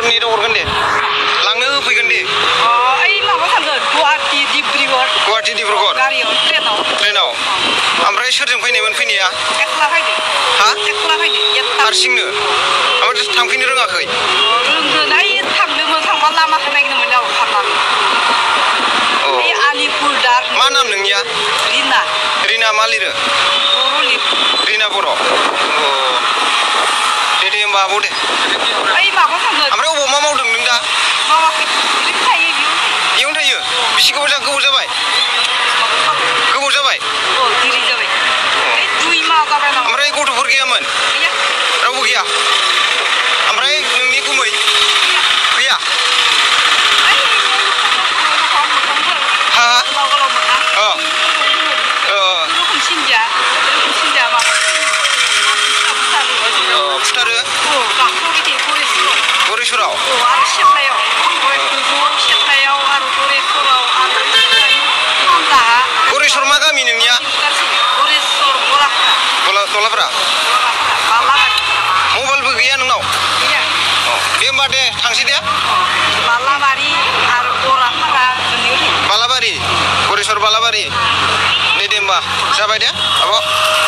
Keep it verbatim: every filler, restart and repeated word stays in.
मिनिटआव हरगोन दे लांनो होफैगोन दे ओइ माबा थांगोन गुवाहाटि डिब्रुगड़ गुवाहाटि डिब्रुगड़ गारियाव ट्रेनाव ट्रेनाव ओमफ्राय सोरजों फैनायमोन फैनाया एकला फैदो हा एकला फैदो हारसिंनो ओमफ्राय थांफिननो रोङाखै रोंगोन ओइ थांदोंमोन थांबा लामाखौ नायगिरदोंमोन याव थांनानै ओइ आलिपुर दार मा नाम नोंनिया रिना रिना मा लिरो बर' लिर रिना बर' अ दे दे होमबा आब' दे ओइ माबा थांगोन ओमफ्राय अबाव मा मावदों नों दा मावाखै ओरैनो थायो बेयाव बेयावनो थायो बेसे गोबाव जा गोबाव जाबाय गोबाव जाबाय अ दिरि जाबाय ओइ दुइ माह जाबाय नामा ओमफ्राय गथ'फोर गैयामोन गैया रावबो गैया ओमफ्राय नोंनि गुमै गैया हा अ फुटारो गरेस्वराव आरो सेप्लायाव सेप्लायाव आरो गरेस्वराव आरो गरेस्वर मा गामि नोंनिया गरेस्वर गलाफारा गलाफारा मबाइलबो गैया नोंनाव गैया दे होमबा दे थांसै दे बालाबारि आरो गलाफारा बालाबारि गरेस्वर बालाबारि दे दे होमबा जाबाय दे आब'